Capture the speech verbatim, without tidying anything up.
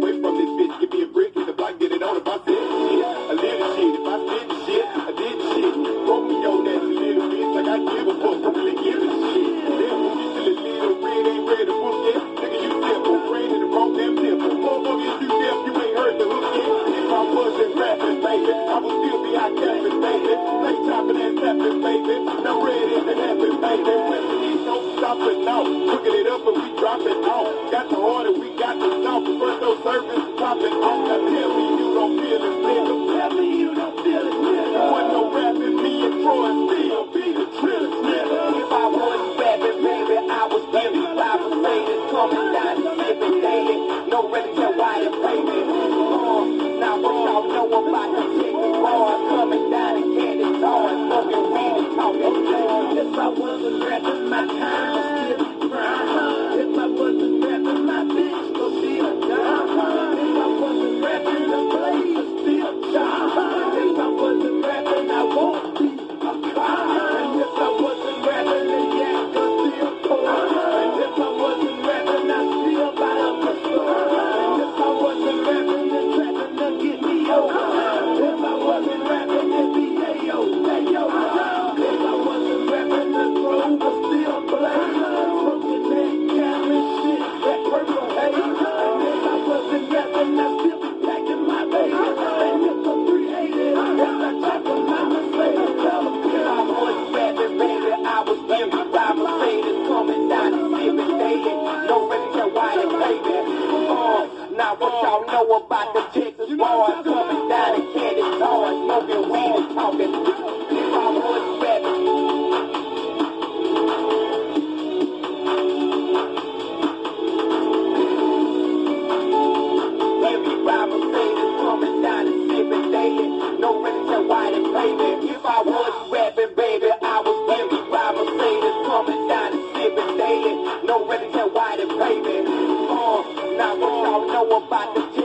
away from this bitch. Give me a brick, get the block, get it on if I said shit. I live the shit, if I said the shit, I did the shit. Throw me on that little bitch like I give a fuck, don't really give a shit. Damn, when you still a little red, ain't ready to book yet. Nigga, you simple, brain in the wrong damn temple. Motherfucker, if you deaf, you ain't heard the hook yet. If I wasn't rapping, baby, I would still be out capping, baby. Play chopping and tapping, baby. No red in the happen, baby. West and east, don't stop it now. Cooking it up and we drop it off. Got the order, we got the south. First no service, popping off. Now tell me you don't feel it, nigga. Tell me you don't feel it, nigga. Wasn't no rapping, me and Troy still be the trillest, nigga. If I was rapping, baby, I was baby. Five Mercedes coming down the sipping daily. No ready to why they pay me. Uh, now what y'all know about the chicken bars coming down the candy stars, smoking weed and talking shit. If I wasn't rapping, my time would still be prime. If I wasn't rapping, my bitch would be a dime. If I wasn't rapping, the blaze would still shine. If I wasn't rapping, I won't be a clown. And if I wasn't rapping, the yak would still pour. And if I wasn't rapping, I still buy up the store. And if I wasn't rapping, the trapping to get me over. If I wasn't rapping, it'd be ayo, ayo. If I wasn't rapping, the throne would still blaze. Smoking that Cali shit, that purple haze. And if I wasn't rapping, I'd still be packing my baby. And if I'm three eighty, yes, I check on my Mercedes. Tell them, if I was rapping, baby, I was baby. By Mercedes coming down the sipping daily. No really care why they pay me. Uh, now what y'all know about the Texas boys coming down the candy stores, smoking weed and talking. If I was rapping. Baby, by Mercedes coming down the sipping daily. No really care why they pay me. If I was rapping, baby, I was baby. By Mercedes coming down the sipping daily. No really care why they pay me. Uh, now what y'all know about the